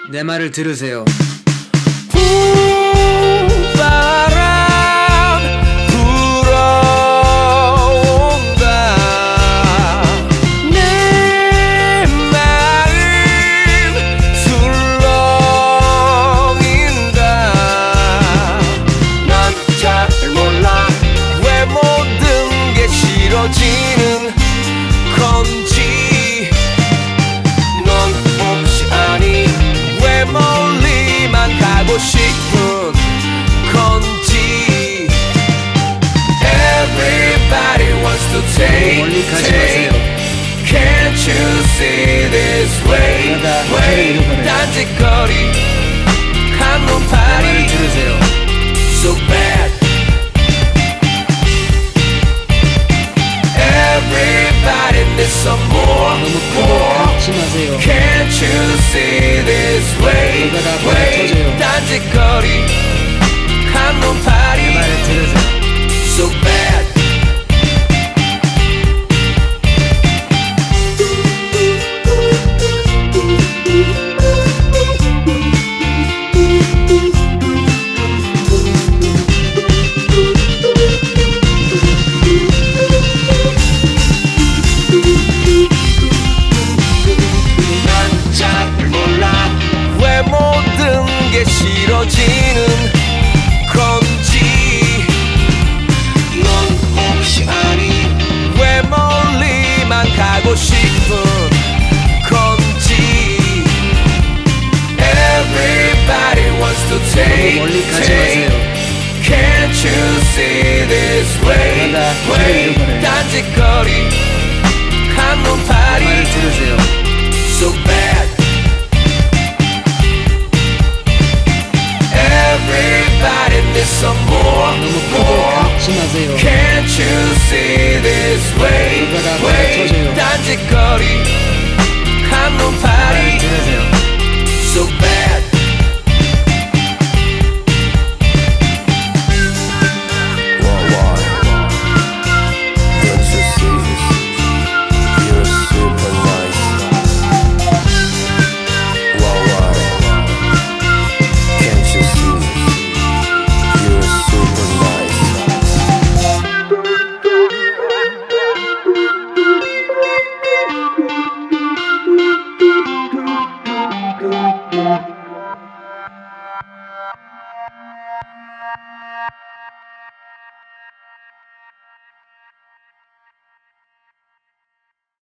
내 말을 들으세요. 바람 불어온다. 내 마음 술렁인다. 난 잘 몰라 왜 모든 게 싫어지는 건지. 넌 혹시 아니 왜 멀리만 가고 싶은 건지. Everybody wants to take. Can't you see this way? 딴짓거리 한눈파리 so bad. Everybody needs some more. Can't you see this way? 딴짓거리 한눈파리 so bad. 모든 게 싫어지는 건지. 넌 혹시 아니 왜 멀리만 가고 싶은 건지. Everybody wants to take. Can't you see this way? 딴짓거리 한눈파리 so bad. Everybody needs some more. Can't you see this way? 딴짓거리 한눈파리 so bad. Don't you see this? You're super nice. Can't you see? You're super nice.